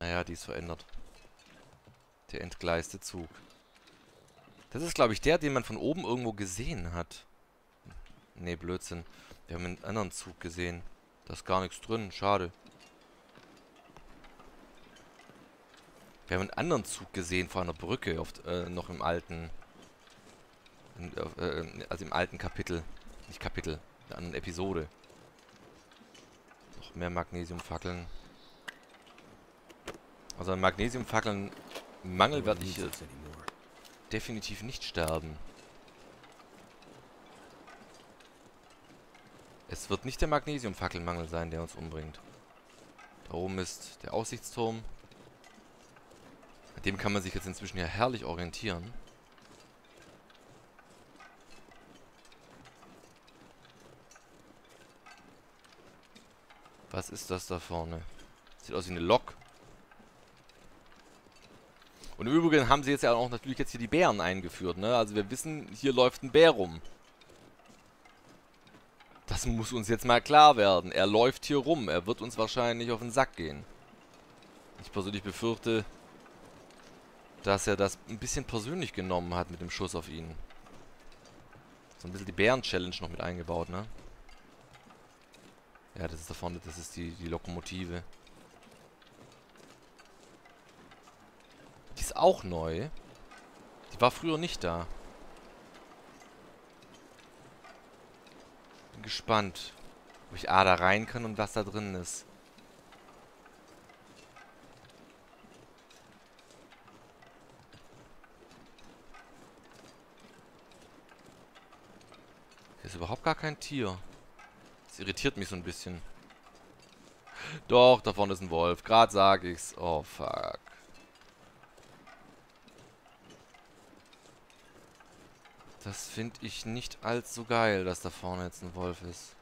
Naja, die ist verändert. Der entgleiste Zug. Das ist, glaube ich, der, den man von oben irgendwo gesehen hat. Nee, Blödsinn. Wir haben einen anderen Zug gesehen. Da ist gar nichts drin. Schade. Wir haben einen anderen Zug gesehen vor einer Brücke. Noch im alten... also im alten Kapitel. Nicht Kapitel. In der anderen Episode. Noch mehr Magnesiumfackeln. Also an Magnesiumfackeln Mangel werde ich hier definitiv nicht sterben. Es wird nicht der Magnesiumfackelmangel sein, der uns umbringt. Da oben ist der Aussichtsturm. An dem kann man sich jetzt inzwischen ja herrlich orientieren. Was ist das da vorne? Sieht aus wie eine Lok. Und im Übrigen haben sie jetzt ja auch natürlich jetzt hier die Bären eingeführt, ne? Also wir wissen, hier läuft ein Bär rum. Das muss uns jetzt mal klar werden. Er läuft hier rum. Er wird uns wahrscheinlich auf den Sack gehen. Ich persönlich befürchte, dass er das ein bisschen persönlich genommen hat mit dem Schuss auf ihn. So ein bisschen die Bären-Challenge noch mit eingebaut, ne? Ja, das ist da vorne, das ist die Lokomotive. Die ist auch neu. Die war früher nicht da. Bin gespannt, ob ich da rein kann und was da drin ist. Hier ist überhaupt gar kein Tier. Das irritiert mich so ein bisschen. Doch, da vorne ist ein Wolf. Gerade sag ich's. Oh, fuck. Das finde ich nicht allzu geil, dass da vorne jetzt ein Wolf ist.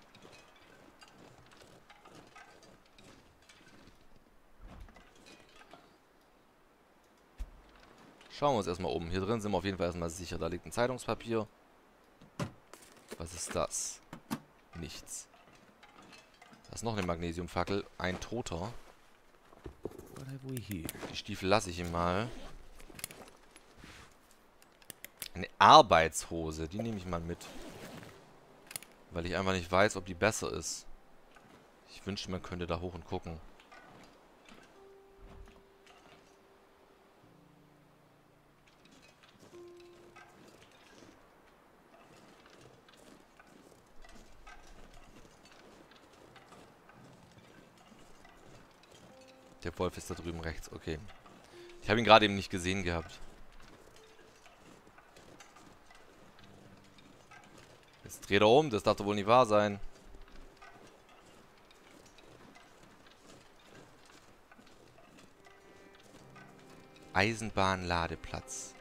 Schauen wir uns erstmal um. Hier drin sind wir auf jeden Fall erstmal sicher. Da liegt ein Zeitungspapier. Was ist das? Nichts. Da ist noch eine Magnesiumfackel. Ein Toter. Die Stiefel lasse ich ihm mal. Eine Arbeitshose. Die nehme ich mal mit. Weil ich einfach nicht weiß, ob die besser ist. Ich wünschte, man könnte da hoch und gucken. Der Wolf ist da drüben rechts. Okay. Ich habe ihn gerade eben nicht gesehen gehabt. Jetzt dreht er um. Das darf doch wohl nicht wahr sein. Eisenbahnladeplatz.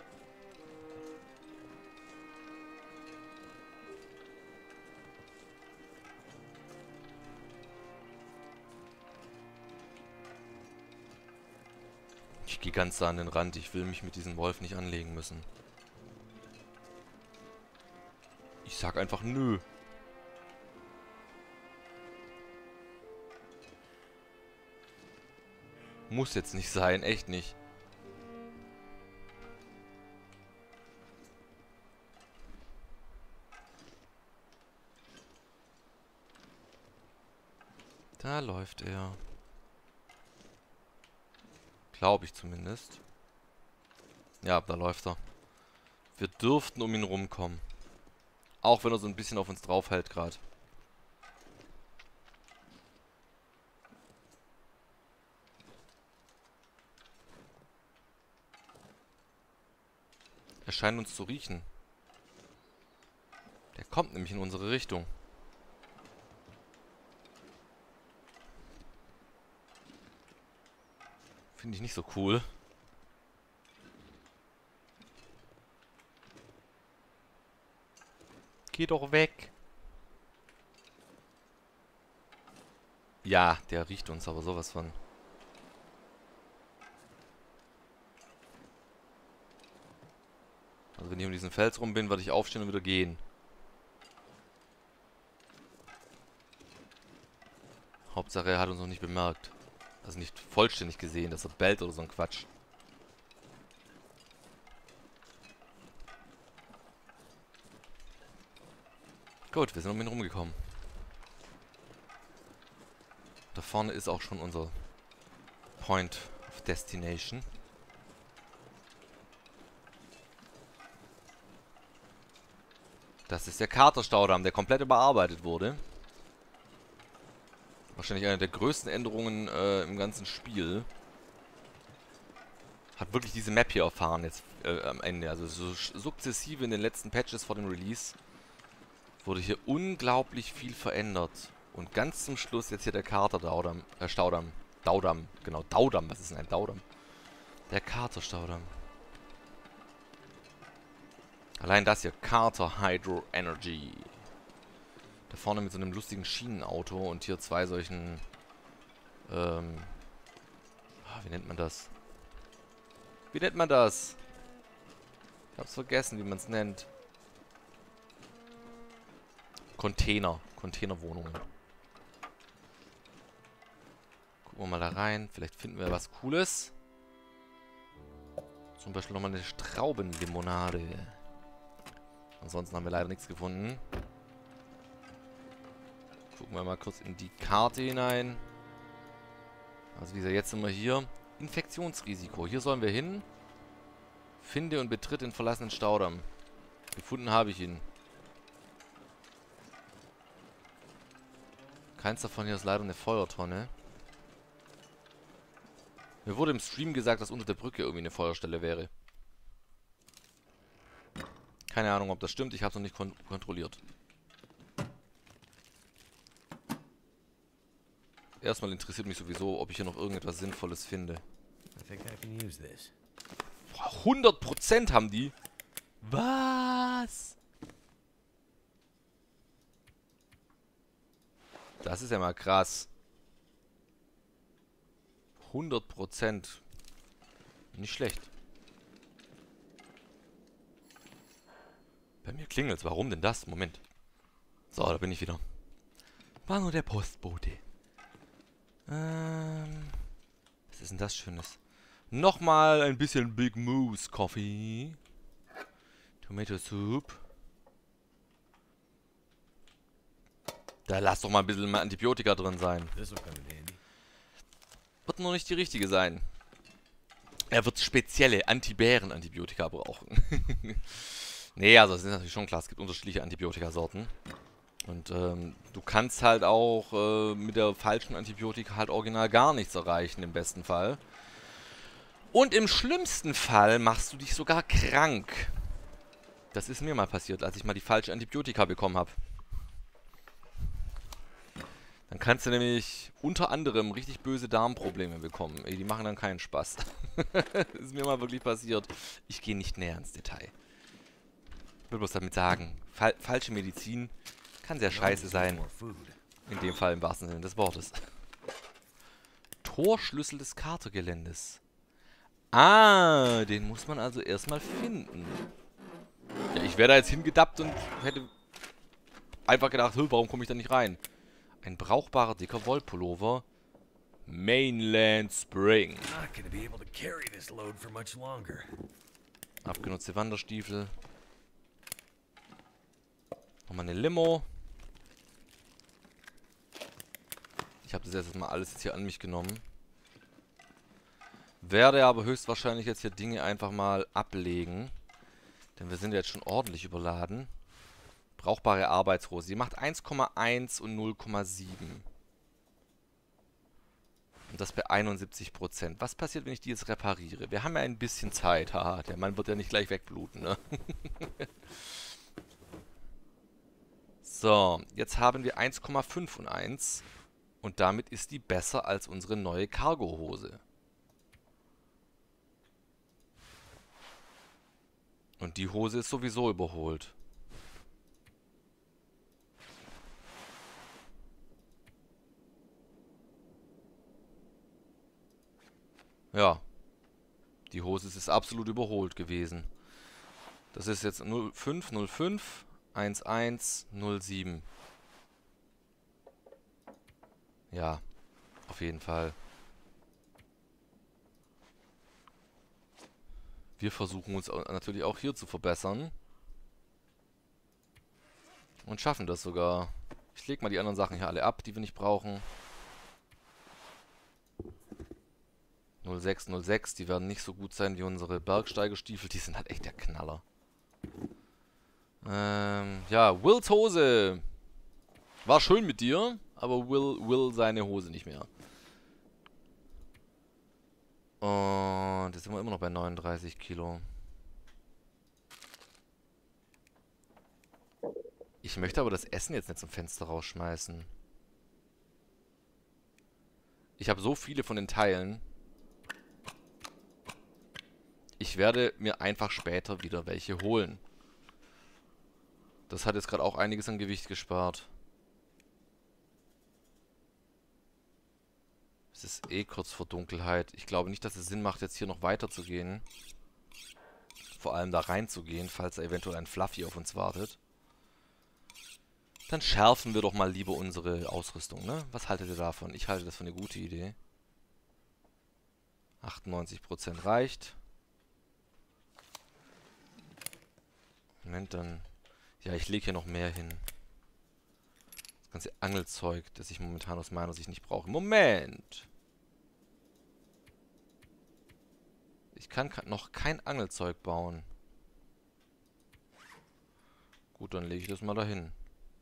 Ich gehe ganz da an den Rand. Ich will mich mit diesem Wolf nicht anlegen müssen. Ich sag einfach nö. Muss jetzt nicht sein. Echt nicht. Da läuft er. Glaube ich zumindest. Ja, da läuft er. Wir dürften um ihn rumkommen. Auch wenn er so ein bisschen auf uns draufhält gerade. Er scheint uns zu riechen. Der kommt nämlich in unsere Richtung. Finde ich nicht so cool. Geh doch weg. Ja, der riecht uns aber sowas von. Also wenn ich um diesen Fels rum bin, werde ich aufstehen und wieder gehen. Hauptsache, er hat uns noch nicht bemerkt. Also nicht vollständig gesehen, dass er bellt oder so ein Quatsch. Gut, wir sind um ihn rumgekommen. Da vorne ist auch schon unser Point of Destination. Das ist der Carter-Staudamm, der komplett überarbeitet wurde. Wahrscheinlich eine der größten Änderungen im ganzen Spiel. Hat wirklich diese Map hier erfahren jetzt am Ende. Also so sukzessive in den letzten Patches vor dem Release wurde hier unglaublich viel verändert. Und ganz zum Schluss jetzt hier der Carter-Staudamm. Staudamm. Genau, Daudamm. Was ist denn ein Daudamm? Der Carter-Staudamm. Allein das hier. Carter Hydro Energy. Da vorne mit so einem lustigen Schienenauto und hier zwei solchen... wie nennt man das? Wie nennt man das? Ich hab's vergessen, wie man es nennt. Container. Containerwohnungen. Gucken wir mal da rein. Vielleicht finden wir was Cooles. Zum Beispiel nochmal eine Traubenlimonade. Ansonsten haben wir leider nichts gefunden. Gucken wir mal kurz in die Karte hinein. Also wie gesagt, jetzt sind wir hier. Infektionsrisiko. Hier sollen wir hin. Finde und betritt den verlassenen Staudamm. Gefunden habe ich ihn. Keins davon hier ist leider eine Feuertonne. Mir wurde im Stream gesagt, dass unter der Brücke irgendwie eine Feuerstelle wäre. Keine Ahnung, ob das stimmt. Ich habe es noch nicht kontrolliert. Erstmal interessiert mich sowieso, ob ich hier noch irgendetwas Sinnvolles finde. 100% haben die? Was? Das ist ja mal krass. 100%. Nicht schlecht. Bei mir klingelt's. Warum denn das? Moment. So, da bin ich wieder. War nur der Postbote. Was ist denn das Schönes? Nochmal ein bisschen Big Moose Coffee. Tomato Soup. Da lass doch mal ein bisschen mehr Antibiotika drin sein. Wird nur nicht die richtige sein. Er wird spezielle Antibären-Antibiotika brauchen. Nee, also das ist natürlich schon klar. Es gibt unterschiedliche Antibiotikasorten. Und du kannst halt auch mit der falschen Antibiotika halt original gar nichts erreichen, im besten Fall. Und im schlimmsten Fall machst du dich sogar krank. Das ist mir mal passiert, als ich mal die falsche Antibiotika bekommen habe. Dann kannst du nämlich unter anderem richtig böse Darmprobleme bekommen. Ey, die machen dann keinen Spaß. Das ist mir mal wirklich passiert. Ich gehe nicht näher ins Detail. Ich will bloß damit sagen, falsche Medizin kann sehr scheiße sein. In dem Fall im wahrsten Sinne des Wortes. Torschlüssel des Carter-Geländes. Ah, den muss man also erstmal finden. Ja, ich wäre da jetzt hingedappt und hätte einfach gedacht, warum komme ich da nicht rein? Ein brauchbarer dicker Wollpullover. Mainland Spring. Abgenutzte Wanderstiefel. Nochmal eine Limo. Ich habe das jetzt mal alles jetzt hier an mich genommen. Werde aber höchstwahrscheinlich jetzt hier Dinge einfach mal ablegen. Denn wir sind jetzt schon ordentlich überladen. Brauchbare Arbeitshose. Sie macht 1,1 und 0,7. Und das bei 71%. Was passiert, wenn ich die jetzt repariere? Wir haben ja ein bisschen Zeit. Haha, der Mann wird ja nicht gleich wegbluten, ne? So, jetzt haben wir 1,5 und 1. Und damit ist die besser als unsere neue Cargo-Hose. Und die Hose ist sowieso überholt. Ja. Die Hose ist absolut überholt gewesen. Das ist jetzt 05, 05, 11, 07. Ja, auf jeden Fall. Wir versuchen uns natürlich auch hier zu verbessern. Und schaffen das sogar. Ich lege mal die anderen Sachen hier alle ab, die wir nicht brauchen. 0606, die werden nicht so gut sein wie unsere Bergsteigerstiefel. Die sind halt echt der Knaller. Ja, Wills Hose. War schön mit dir, aber Will seine Hose nicht mehr. Und jetzt sind wir immer noch bei 39 Kilo. Ich möchte aber das Essen jetzt nicht zum Fenster rausschmeißen. Ich habe so viele von den Teilen. Ich werde mir einfach später wieder welche holen. Das hat jetzt gerade auch einiges an Gewicht gespart. Es ist eh kurz vor Dunkelheit. Ich glaube nicht, dass es Sinn macht, jetzt hier noch weiter zu gehen. Vor allem da reinzugehen, falls da eventuell ein Fluffy auf uns wartet. Dann schärfen wir doch mal lieber unsere Ausrüstung, ne? Was haltet ihr davon? Ich halte das für eine gute Idee. 98% reicht. Moment, dann... Ja, ich lege hier noch mehr hin. Das ganze Angelzeug, das ich momentan aus meiner Sicht nicht brauche. Moment! Ich kann noch kein Angelzeug bauen. Gut, dann lege ich das mal dahin.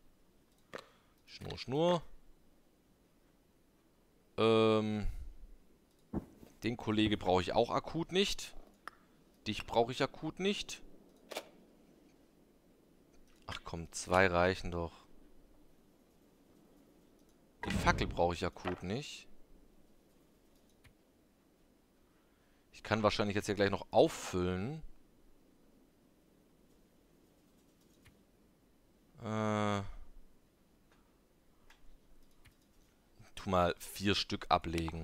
Schnur. Den Kollege brauche ich auch akut nicht. Dich brauche ich akut nicht. Ach komm, 2 reichen doch. Die Fackel brauche ich akut nicht. Ich kann wahrscheinlich jetzt hier gleich noch auffüllen. Tu mal 4 Stück ablegen.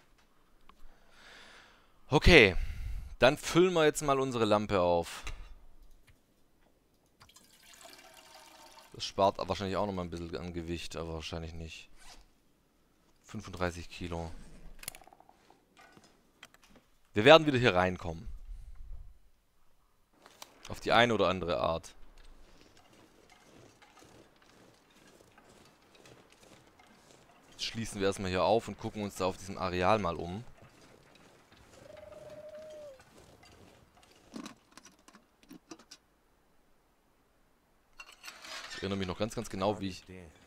Okay. Dann füllen wir jetzt mal unsere Lampe auf. Das spart wahrscheinlich auch noch mal ein bisschen an Gewicht, aber wahrscheinlich nicht. 35 Kilo. Wir werden wieder hier reinkommen. Auf die eine oder andere Art. Jetzt schließen wir erstmal hier auf und gucken uns da auf diesem Areal mal um. Ich erinnere mich noch ganz genau, wie ich...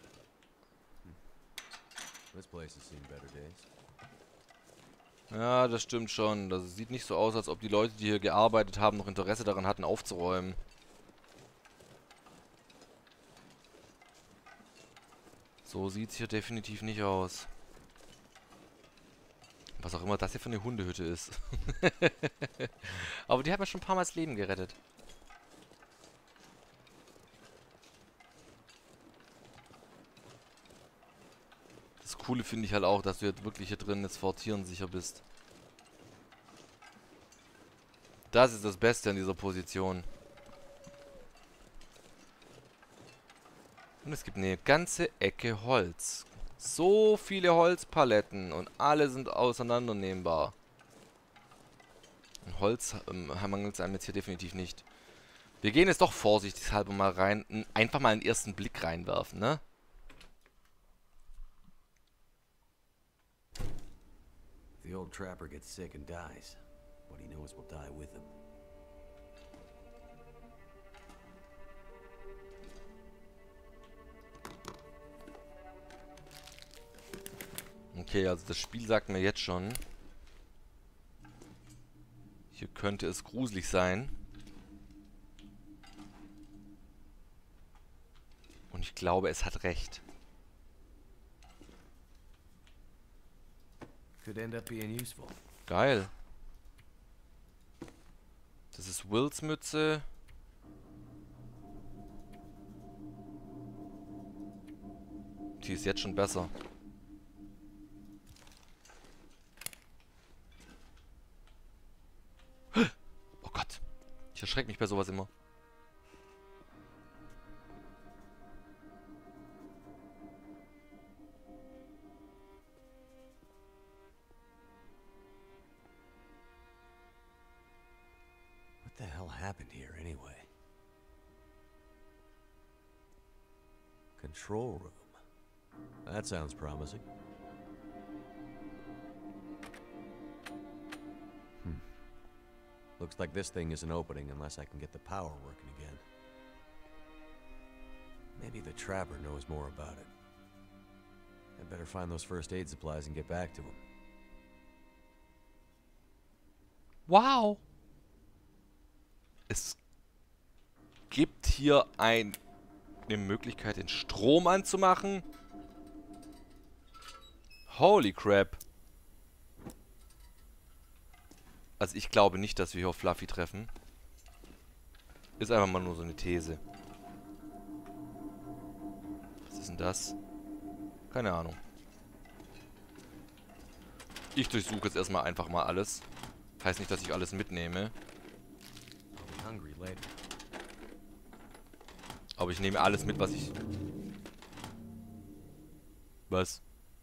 Ja, das stimmt schon. Das sieht nicht so aus, als ob die Leute, die hier gearbeitet haben, noch Interesse daran hatten, aufzuräumen. So sieht es hier definitiv nicht aus. Was auch immer das hier für eine Hundehütte ist. Aber die hat mir schon ein paar Mal das Leben gerettet. Das Coole finde ich halt auch, dass du jetzt wirklich hier drin jetzt vor Tieren sicher bist. Das ist das Beste an dieser Position. Und es gibt eine ganze Ecke Holz. So viele Holzpaletten und alle sind auseinandernehmbar. Und Holz mangelt es einem jetzt hier definitiv nicht. Wir gehen jetzt doch vorsichtshalber mal rein. Einfach mal einen ersten Blick reinwerfen, ne? The old trapper gets sick and dies. What he knows will die with him. Okay, also das Spiel sagt mir jetzt schon, hier könnte es gruselig sein. Und ich glaube, es hat recht. Could end up being useful. Geil. Das ist Wills Mütze. Die ist jetzt schon besser. Oh Gott. Ich erschrecke mich bei sowas immer. the hell happened here anyway? Control room. That sounds promising. Looks like this thing isn't opening unless I can get the power working again. Maybe the Trapper knows more about it. I better find those first aid supplies and get back to him. Wow! Es gibt hier eine Möglichkeit, den Strom anzumachen. Holy crap. Also ich glaube nicht, dass wir hier auf Fluffy treffen. Ist einfach mal nur so eine These. Was ist denn das? Keine Ahnung. Ich durchsuche jetzt erstmal einfach mal alles. Heißt nicht, dass ich alles mitnehme. Aber ich nehme alles mit, was ich... Was?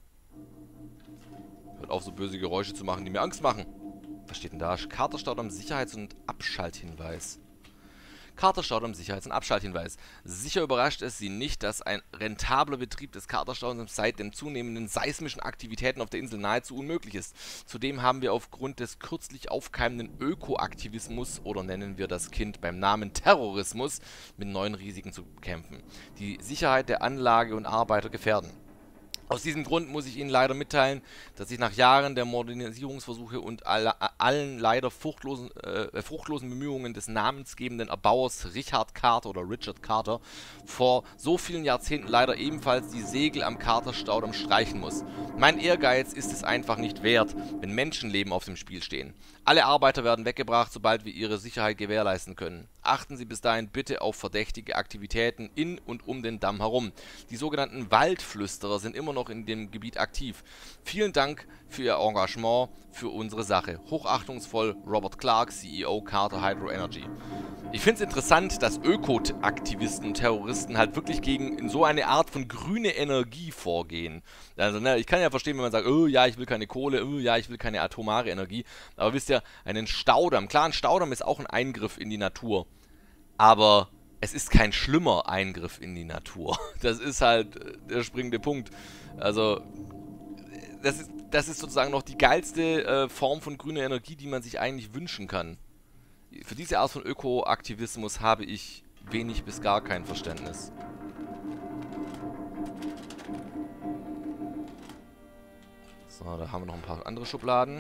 Hört auf, so böse Geräusche zu machen, die mir Angst machen. Was steht denn da? Katerstaudamm Sicherheits- und Abschalthinweis. Katerstaudamm Sicherheits- und Abschalthinweis. Sicher überrascht es Sie nicht, dass ein rentabler Betrieb des Katerstaudamms seit den zunehmenden seismischen Aktivitäten auf der Insel nahezu unmöglich ist. Zudem haben wir aufgrund des kürzlich aufkeimenden Ökoaktivismus, oder nennen wir das Kind beim Namen Terrorismus, mit neuen Risiken zu kämpfen, die Sicherheit der Anlage und Arbeiter gefährden. Aus diesem Grund muss ich Ihnen leider mitteilen, dass ich nach Jahren der Modernisierungsversuche und allen leider fruchtlosen Bemühungen des namensgebenden Erbauers Richard Carter vor so vielen Jahrzehnten leider ebenfalls die Segel am Katerstaudamm streichen muss. Mein Ehrgeiz ist es einfach nicht wert, wenn Menschenleben auf dem Spiel stehen. Alle Arbeiter werden weggebracht, sobald wir ihre Sicherheit gewährleisten können. Achten Sie bis dahin bitte auf verdächtige Aktivitäten in und um den Damm herum. Die sogenannten Waldflüsterer sind immer noch in dem Gebiet aktiv. Vielen Dank für Ihr Engagement für unsere Sache. Hochachtungsvoll, Robert Clark, CEO Carter Hydro Energy. Ich finde es interessant, dass Öko-Aktivisten und Terroristen halt wirklich gegen in so eine Art von grüne Energie vorgehen. Also, ne, ich kann ja verstehen, wenn man sagt, oh ja, ich will keine Kohle, oh ja, ich will keine atomare Energie. Aber wisst ihr, einen Staudamm, klar, ein Staudamm ist auch ein Eingriff in die Natur. Aber es ist kein schlimmer Eingriff in die Natur. Das ist halt der springende Punkt. Also, das ist sozusagen noch die geilste Form von grüner Energie, die man sich eigentlich wünschen kann. Für diese Art von Ökoaktivismus habe ich wenig bis gar kein Verständnis. So, da haben wir noch ein paar andere Schubladen.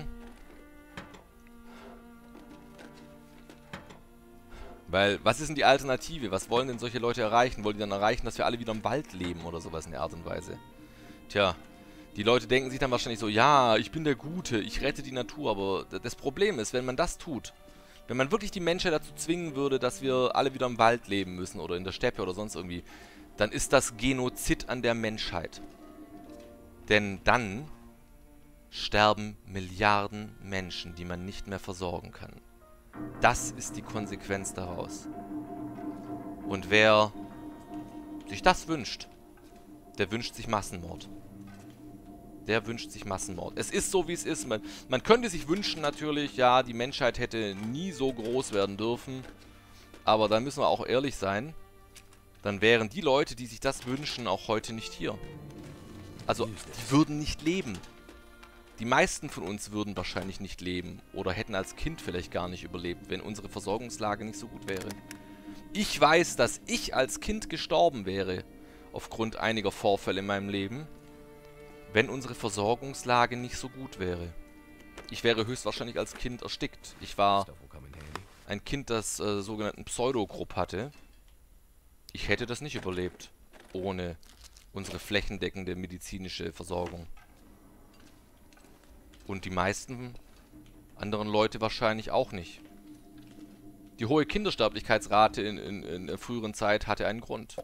Weil, was ist denn die Alternative? Was wollen denn solche Leute erreichen? Wollen die dann erreichen, dass wir alle wieder im Wald leben oder sowas in der Art und Weise? Tja, die Leute denken sich dann wahrscheinlich so, ja, ich bin der Gute, ich rette die Natur. Aber das Problem ist, wenn man das tut, wenn man wirklich die Menschheit dazu zwingen würde, dass wir alle wieder im Wald leben müssen oder in der Steppe oder sonst irgendwie, dann ist das Genozid an der Menschheit. Denn dann sterben Milliarden Menschen, die man nicht mehr versorgen kann. Das ist die Konsequenz daraus. Und wer sich das wünscht, der wünscht sich Massenmord. Der wünscht sich Massenmord. Es ist so, wie es ist. Man könnte sich wünschen natürlich, ja, die Menschheit hätte nie so groß werden dürfen. Aber dann müssen wir auch ehrlich sein. Dann wären die Leute, die sich das wünschen, auch heute nicht hier. Also, die würden nicht leben. Die meisten von uns würden wahrscheinlich nicht leben. Oder hätten als Kind vielleicht gar nicht überlebt, wenn unsere Versorgungslage nicht so gut wäre. Ich weiß, dass ich als Kind gestorben wäre. Aufgrund einiger Vorfälle in meinem Leben. Wenn unsere Versorgungslage nicht so gut wäre. Ich wäre höchstwahrscheinlich als Kind erstickt. Ich war ein Kind, das sogenannten Pseudogrupp hatte. Ich hätte das nicht überlebt. Ohne unsere flächendeckende medizinische Versorgung. Und die meisten anderen Leute wahrscheinlich auch nicht. Die hohe Kindersterblichkeitsrate in der früheren Zeit hatte einen Grund.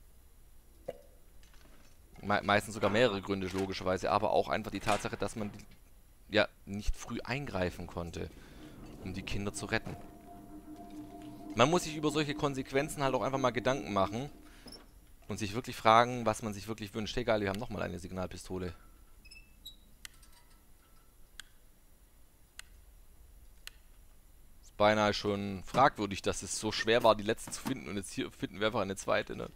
Meistens sogar mehrere Gründe, logischerweise, aber auch einfach die Tatsache, dass man ja nicht früh eingreifen konnte, um die Kinder zu retten. Man muss sich über solche Konsequenzen halt auch einfach mal Gedanken machen und sich wirklich fragen, was man sich wirklich wünscht. Egal, wir haben nochmal eine Signalpistole. beinahe schon fragwürdig, dass es so schwer war, die letzte zu finden. Und jetzt hier finden wir einfach eine zweite, ne?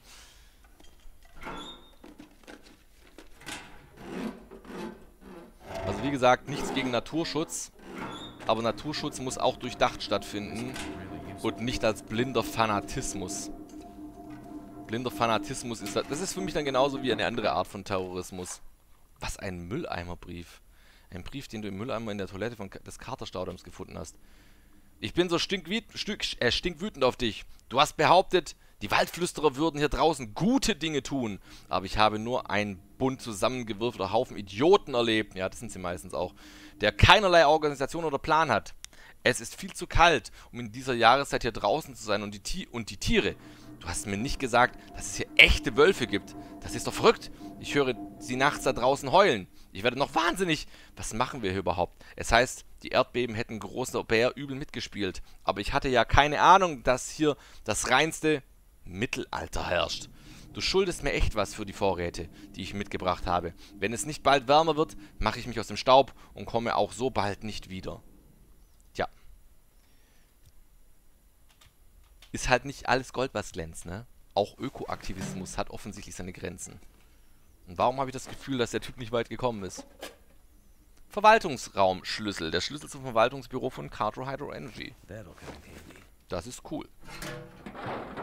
Also wie gesagt, nichts gegen Naturschutz. Aber Naturschutz muss auch durchdacht stattfinden. Und nicht als blinder Fanatismus. Blinder Fanatismus ist das ist für mich dann genauso wie eine andere Art von Terrorismus. Was ein Mülleimerbrief. Ein Brief, den du im Mülleimer in der Toilette des Carter-Staudamms gefunden hast. Ich bin so stinkwütend auf dich. Du hast behauptet, die Waldflüsterer würden hier draußen gute Dinge tun. Aber ich habe nur einen bunt zusammengewürfelter Haufen Idioten erlebt. Ja, das sind sie meistens auch. Der keinerlei Organisation oder Plan hat. Es ist viel zu kalt, um in dieser Jahreszeit hier draußen zu sein. Und die Tiere. Du hast mir nicht gesagt, dass es hier echte Wölfe gibt. Das ist doch verrückt. Ich höre sie nachts da draußen heulen. Ich werde noch wahnsinnig. Was machen wir hier überhaupt? Es heißt, die Erdbeben hätten großer Bär übel mitgespielt. Aber ich hatte ja keine Ahnung, dass hier das reinste Mittelalter herrscht. Du schuldest mir echt was für die Vorräte, die ich mitgebracht habe. Wenn es nicht bald wärmer wird, mache ich mich aus dem Staub und komme auch so bald nicht wieder. Tja. Ist halt nicht alles Gold, was glänzt, ne? Auch Ökoaktivismus hat offensichtlich seine Grenzen. Und warum habe ich das Gefühl, dass der Typ nicht weit gekommen ist? Verwaltungsraumschlüssel. Der Schlüssel zum Verwaltungsbüro von Carter Hydro Energy. Das ist cool.